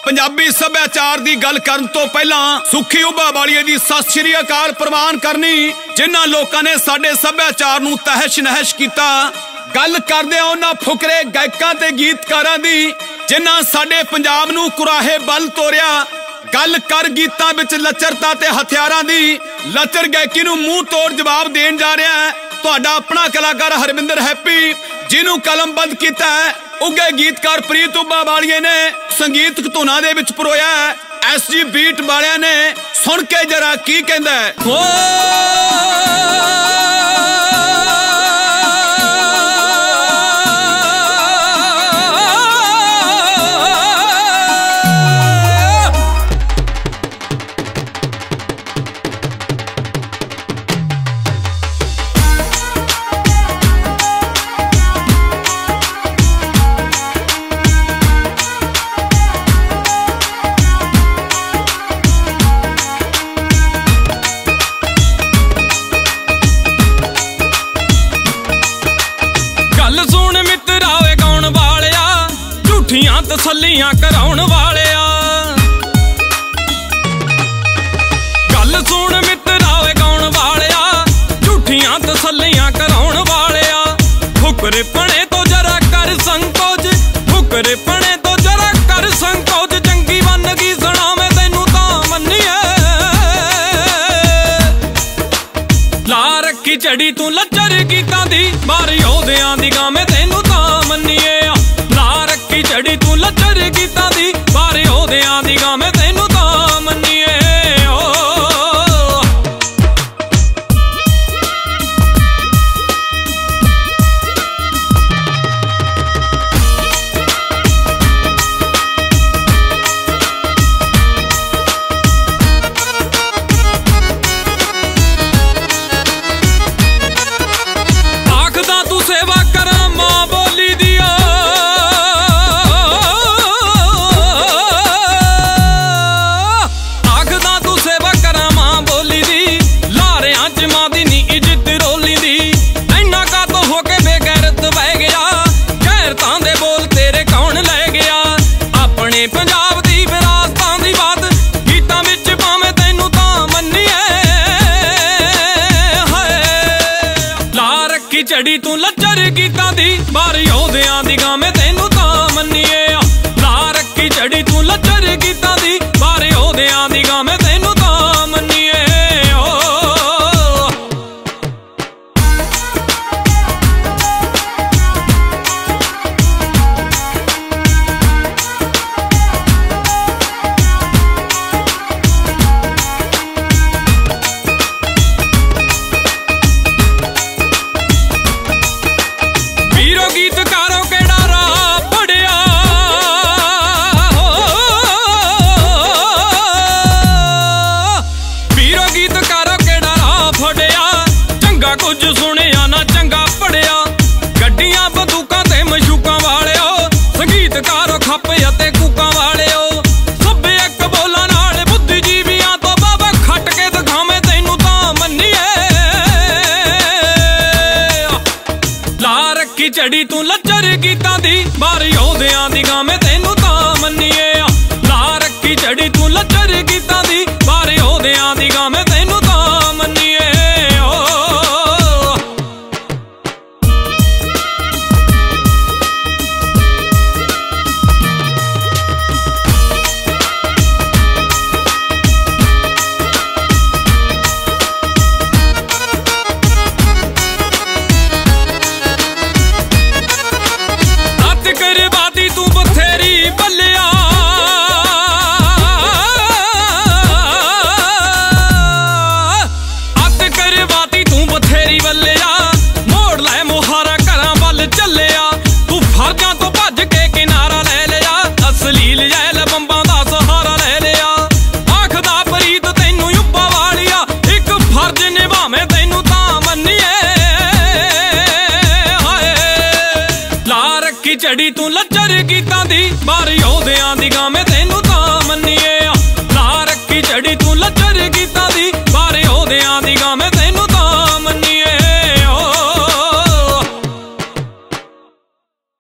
पंजाबी सभ्याचार दी गल करन तो पहला सुखी उभा वालिए दी सत श्री अकाल प्रवान करनी, जिन्हां लोकां ने साडे सभ्याचार नूं तहश नहश कीता। गल करदे उन्हां फुकरे गायकां ते गीतकारां दी जिन्हां साडे पंजाब नूं कुराहे बल तोरिया। गल कर गीतां विच लचरता ते हथियारां दी, लचर गायकी नूं मूंह तोड़ जवाब देण जा रहा है तुहाडा अपना कलाकार हरविंदर हैप्पी, जिन्हों कलमबंद किया है उगे गीतकार प्रीत उभा वालिए ने संगीत धुना दे विच परोया है। SG बीट वालिया ने सुन के जरा की कहंदा है। तसल्लियां कराउण वालिया, गल सुन मित्रा वे गाउण वालिया, झूठियां तसल्लियां कराउण वालिया। फुकरे पने तो जरा कर संकोच, फुकरे पने तो जरा कर संकोच, चंगी बनगी सुणावे तैनू तां मन्नीए। ला रखी चढ़ी तू लचर गीतां दी, बारी ओदियां दी गावें तैनू तां मन्नीए। चढ़ी तू लचर गीतां दी, बारे ओदियां दी गावें तैनू तां मन्नीए। आखदा तू सेवा करा मां बोली दिया, पंजाब दी विरासतां दी बात गीतां विच भावें तैनू तां मन्नीए। ला रखी चढ़ी तू लचर गीतां दी, बारी ओदियां दी गावें तैनू तां मन्नीए। ला रखी चढ़ी तू लचर गीतां दी, बारी ओदियां दी गावें तैनू तां मन्नीए। गीतकारों केड़ा राह फड़िया, वीरो गीतकारों केड़ा राह फड़िया, चंगा कुछ सुनिया ना चंगा पढ़िया। गड्डियां बंदूकां ते मशूकां वालिओ, संगीतकारों खप्पे अते कूकां वालिओ, सब एक बोलां नाल बुद्धिजीवियां तो बाबा खट के दिखावें तैनू तां मन्नीए। ला रखी चढ़ी तू लचर गीतां दी, बारी ओदियां दी गावें तैनू तां मन्नीए। ला रखी चढ़ी तू लचर गीतां दी, बारी ओदियां दी गावें तैनू तां मन्नीए। करवादी तू बथेरी बल्लिया, अत करवादी तू बथेरी बल्लिया, मोड़ लै मुहारा घरां वल चलिया। तू फर्जां तो भज के किनारा ले लिया, असलील जैल बंबां दा सहारा ले लिया। आखदा प्रीत तैनू उभा वालिया, एक फर्ज निभावें तैनू तां मन्नीए। ला रखी चढ़ी तू लचर गीतां दी, बारी ओदियां दी गावें तैनू